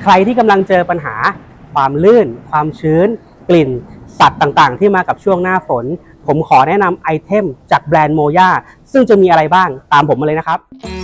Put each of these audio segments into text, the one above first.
ใครที่กำลังเจอปัญหาความลื่นความชื้นกลิ่นสัตว์ต่างๆที่มากับช่วงหน้าฝนผมขอแนะนำไอเทมจากแบรนด์โมย่าซึ่งจะมีอะไรบ้างตามผมมาเลยนะครับ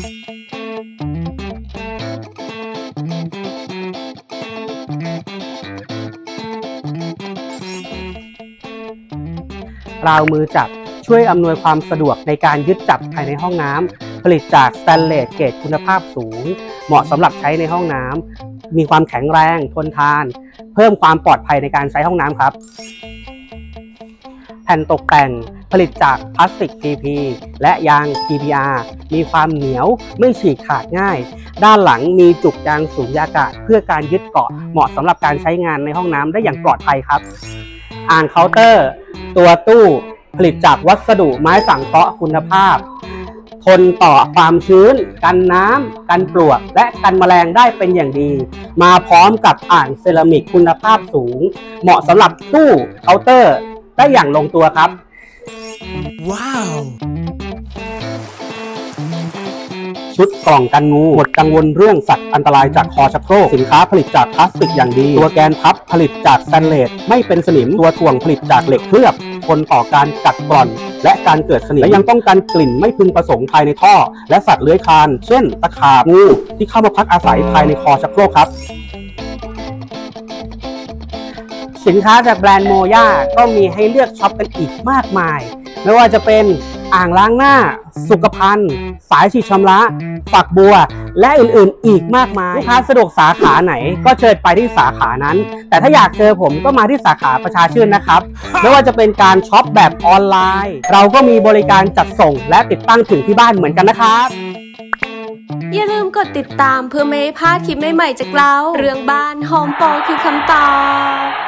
ราวมือจับช่วยอำนวยความสะดวกในการยึดจับภายในห้องน้ำผลิตจากสแตนเลสเกรดคุณภาพสูงเหมาะสำหรับใช้ในห้องน้ำมีความแข็งแรงทนทานเพิ่มความปลอดภัยในการใช้ห้องน้ำครับแผ่นตกแต่งผลิตจากพลาสติก PP และยาง PPR มีความเหนียวไม่ฉีกขาดง่ายด้านหลังมีจุกยางสูญญากาศเพื่อการยึดเกาะเหมาะสำหรับการใช้งานในห้องน้ำได้อย่างปลอดภัยครับอ่างเคาน์เตอร์ตัวตู้ผลิตจากวัสดุไม้สังเคราะห์คุณภาพทนต่อความชื้นกันน้ำกันปลวกและกันแมลงได้เป็นอย่างดีมาพร้อมกับอ่างเซรามิกคุณภาพสูงเหมาะสำหรับตู้เคาน์เตอร์ได้อย่างลงตัวครับว้าวชุดกล่องกันงูหมดกังวลเรื่องสัตว์อันตรายจากคอชักโครกสินค้าผลิตจากพลาสติกอย่างดีตัวแกนพับผลิตจากสแตนเลสไม่เป็นสนิมตัวถ่วงผลิตจากเหล็กเคลือบทนต่อการกัดกร่อนและการเกิดสนิมและยังป้องกันกลิ่นไม่พึงประสงค์ภายในท่อและสัตว์เลื้อยคลานเช่นตะขาบงูที่เข้ามาพักอาศัยภายในคอชักโครกครับสินค้าจากแบรนด์โมย่าก็มีให้เลือกช็อปกันอีกมากมายไม่ว่าจะเป็นอ่างล้างหน้าสุขภัณฑ์สายฉีดชำระฝักบัวและอื่นๆอีกมากมายลูกค้าสะดวกสาขาไหนก็เชิญไปที่สาขานั้นแต่ถ้าอยากเจอผมก็มาที่สาขาประชาชื่นนะครับไม่ว่าจะเป็นการช็อปแบบออนไลน์เราก็มีบริการจัดส่งและติดตั้งถึงที่บ้านเหมือนกันนะครับอย่าลืมกดติดตามเพื่อไม่ให้พลาดคลิปใหม่ๆจากเราเรื่องบ้านโฮมโปรคือคำตอบ